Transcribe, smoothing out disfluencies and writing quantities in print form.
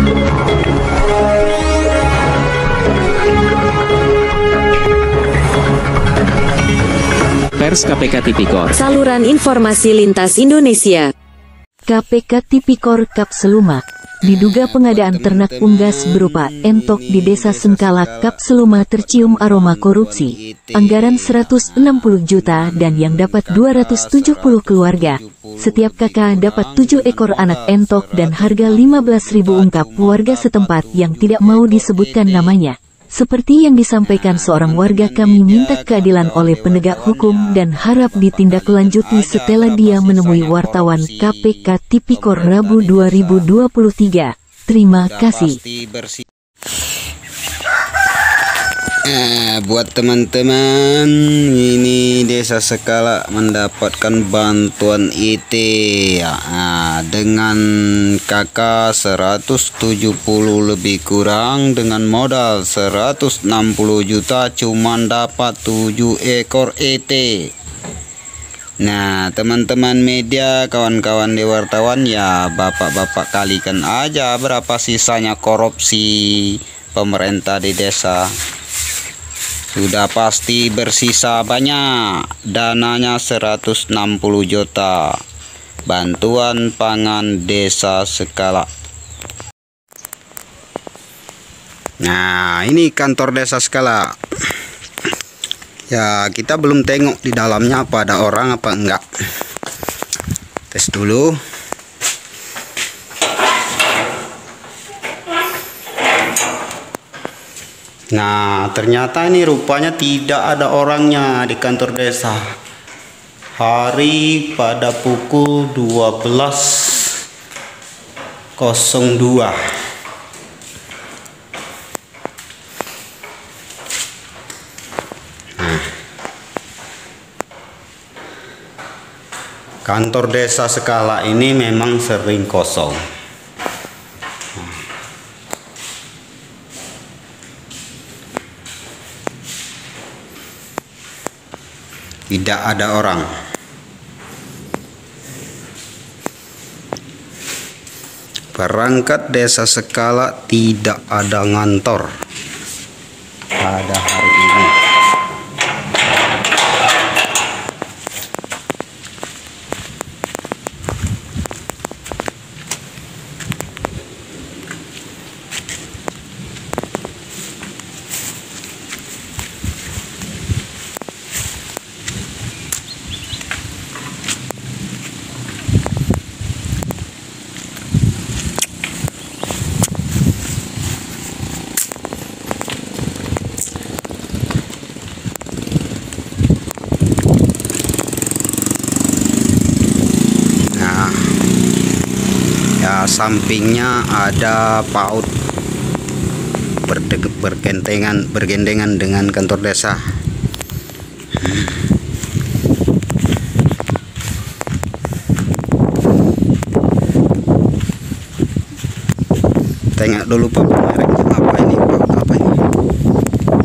Pers KPK Tipikor. Saluran informasi lintas Indonesia. KPK Tipikor Kap Seluma. Diduga pengadaan ternak unggas berupa entok di Desa Sengkala, Kap Seluma tercium aroma korupsi. Anggaran 160 juta dan yang dapat 270 keluarga. Setiap kakak dapat 7 ekor anak entok dan harga 15.000, ungkap warga setempat yang tidak mau disebutkan namanya. Seperti yang disampaikan seorang warga, kami minta keadilan oleh penegak hukum dan harap ditindaklanjuti setelah dia menemui wartawan KPK Tipikor Rabu 2023. Terima kasih. Buat teman-teman, ini Desa Sekala mendapatkan bantuan IT dengan KK 170 lebih kurang, dengan modal 160 juta cuman dapat 7 ekor ET. Nah, teman-teman media, kawan-kawan di wartawan, ya bapak-bapak kalikan aja berapa sisanya korupsi pemerintah di desa. Sudah pasti bersisa banyak, dananya 160 juta. Bantuan pangan Desa Sekala. Nah, ini kantor Desa Sekala. Ya, kita belum tengok di dalamnya apa ada orang apa enggak. Tes dulu. Nah, ternyata ini rupanya tidak ada orangnya di kantor desa. Hari pada pukul 12.02. Nah, kantor Desa Sekala ini memang sering kosong. Tidak ada orang. Perangkat Desa Sekala tidak ada ngantor pada hari ini. Ya, sampingnya ada PAUD bergandengan dengan kantor desa. Tengok dulu Pak, mereknya apa ini, PAUD apa ini?